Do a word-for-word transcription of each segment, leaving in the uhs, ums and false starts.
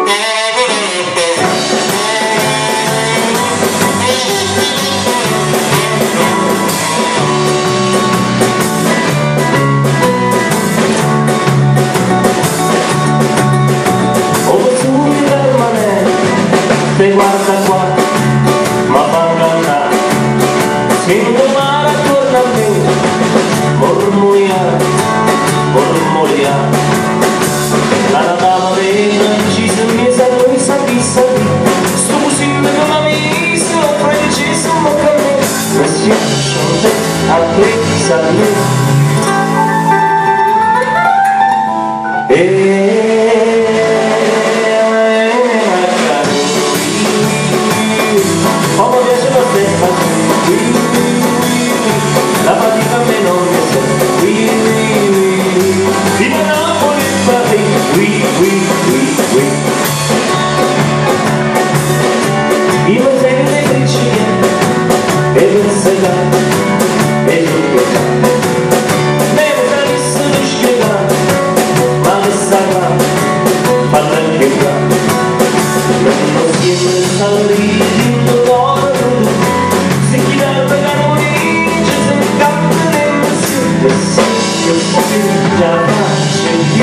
Te guarda qua, ma parla là, se domani torna a me, mormoia, mormoia, la natala vera, ci si messa a noi sappi sappi, sto musino che la misa, francese ma che me, ma si chante a te sappi, e la fatica a me non mi serve, qui, viva Napoli, qui, qui, qui, qui. Viva sempre cricine, e pensata, e giudica. Me lo salisse di spiegare, ma che sarà, fatta anche qua. Non siete stati in dolore, se chi dà il peccato che poi già nasce più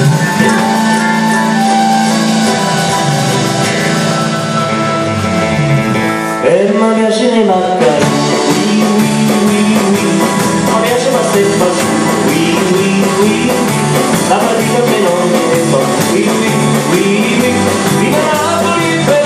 e mi piace nei mancari mi piace ma se fa su la fatica a me non mi fa viva Napoli per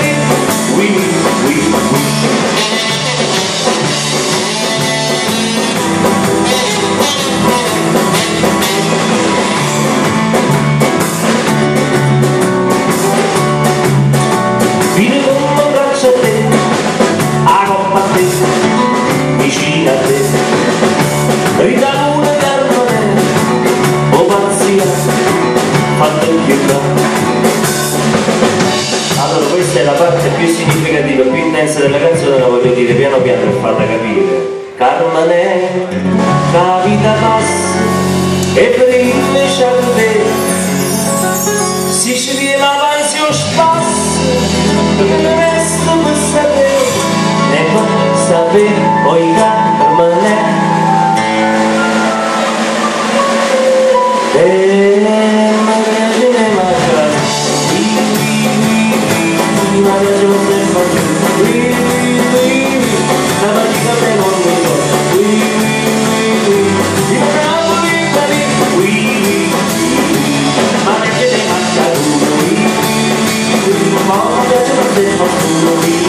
vieni con un braccio a te, a coppa a te, vicino a te, rida una carmone, o pazzia, fatta in pietà. Allora questa è la parte più significativa, più intensa della canzone, la voglio dire piano piano per farla capire. Carmane, capita passa, e prima c'è si ci la panzio spasso, il resto per sapere, e per sapere poi Carmane. E mi piace ne manca, ma piace lo stesso, la fatica me non mi so, viva Napoli, ma piace ne manca, ma piace lo stesso,